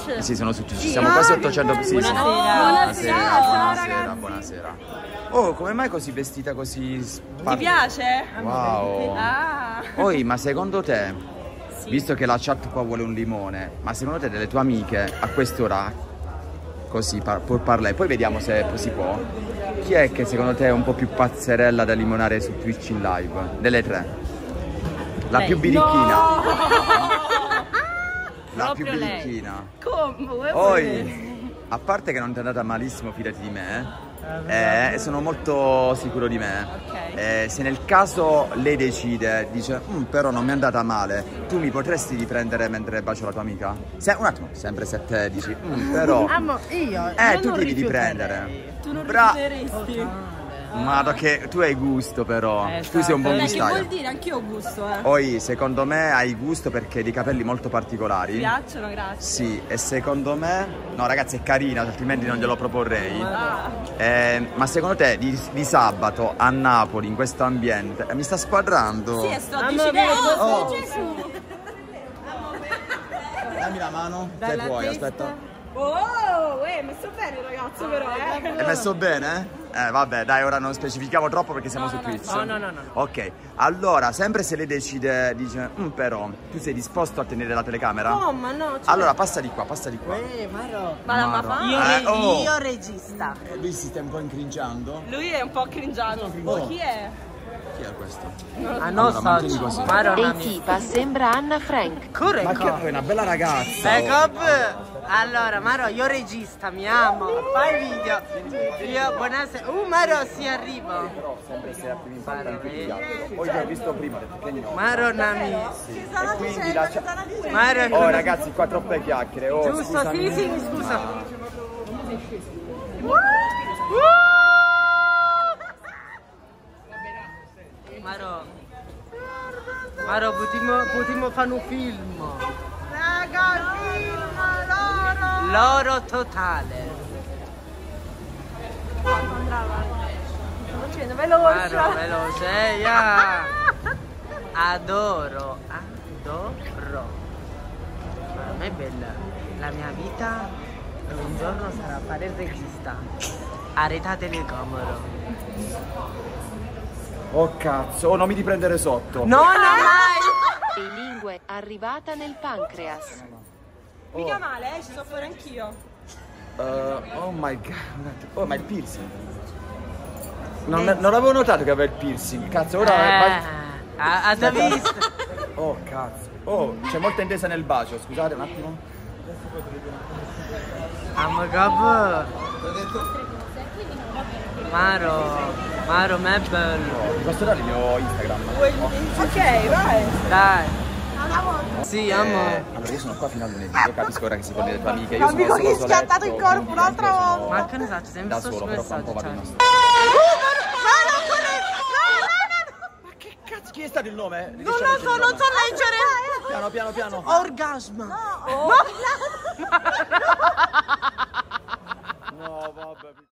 Twitch? Sì, sono su Twitch, siamo quasi 800. Sì, sì. Buonasera. Buonasera. Oh, come mai così vestita così? Ti piace? Wow. Ah. Poi, ma secondo te, visto che la chat qua vuole un limone, ma secondo te delle tue amiche a quest'ora così può parlare? Poi vediamo se si può. Chi è che secondo te è un po' più pazzerella da limonare su Twitch in live? Delle tre? La più birichina. No! La più Proprio birichina. Come? Poi, a parte che non ti è andata malissimo, fidati di me, sono molto sicuro di me. Ok. Se nel caso lei decide, dice, però non mi è andata male, tu mi potresti riprendere mentre bacio la tua amica? Un attimo, sempre se te dici, però... Amo, io tu devi riprendere. Tu non rifiuteresti? Ma perché tu hai gusto però, tu sei un buon Che gustaio. vuol dire? Anch'io ho gusto, Poi secondo me hai gusto perché hai dei capelli molto particolari. Mi piacciono, grazie. Sì, e secondo me... No ragazzi, è carina, altrimenti non glielo proporrei. Ma secondo te di sabato a Napoli, in questo ambiente, mi sta squadrando? Sì, sto decidendo. Oh. Gesù. Dammi la mano, se puoi, aspetta. Oh, hai messo bene ragazzo però, È messo bene? Vabbè, dai, ora non specifichiamo troppo perché siamo su Twitch. No. Ok, allora, sempre se lei decide, dice, però, tu sei disposto a tenere la telecamera? ma no. Allora, passa di qua, passa di qua. Maro. Ma la fa? Io regista. Lui si sta un po' incringiando. Lui è un po' cringiato. Oh, chi è? Chi è questo? Ah, non Allora, mantieni così. so. Maro, E tipa sembra Anna Frank. Ma che è una bella ragazza. Allora, Maro, io regista, mi amo. Fai video. Io, buonasera. Maro, si arriva. Però sempre se a primi impatti anche ti piace. Poi ti ho visto prima, ho detto che no. Maro, Nami. E quindi la Maro, Oh ragazzi, qua troppe chiacchiere. Oh, giusto, scusami. sì, scusa. Maro, potremmo fare un film. Raga, film, Loro totale. Sto veloce. Maro, veloce, yeah. Adoro. Per me è bella. La mia vita un giorno sarà fare il regista. A Reta Telecamera. Oh cazzo, non mi riprendere sotto. No, mai! E lingue arrivata nel pancreas. Mica male, ci sto fuori anch'io. Oh my god. Oh, ma il piercing. Non avevo notato che aveva il piercing. Cazzo, ora... Ha già visto? Oh cazzo. Oh, c'è molta intesa nel bacio, scusate un attimo. Maro, ma è bello. Vi posso dare il mio Instagram? Ok, vai. Dai. Sì, amo. Allora io sono qua fino a lunedì, io capisco ora che si parla delle tue amiche. Io sono che schiattato il corpo un'altra volta. Ma che ne so, sempre da sto solo, però fa un po' messaggio. vado in Ma che cazzo, chi è stato il nome? Non lo so, non so leggere. Piano. Orgasmo. No, vabbè.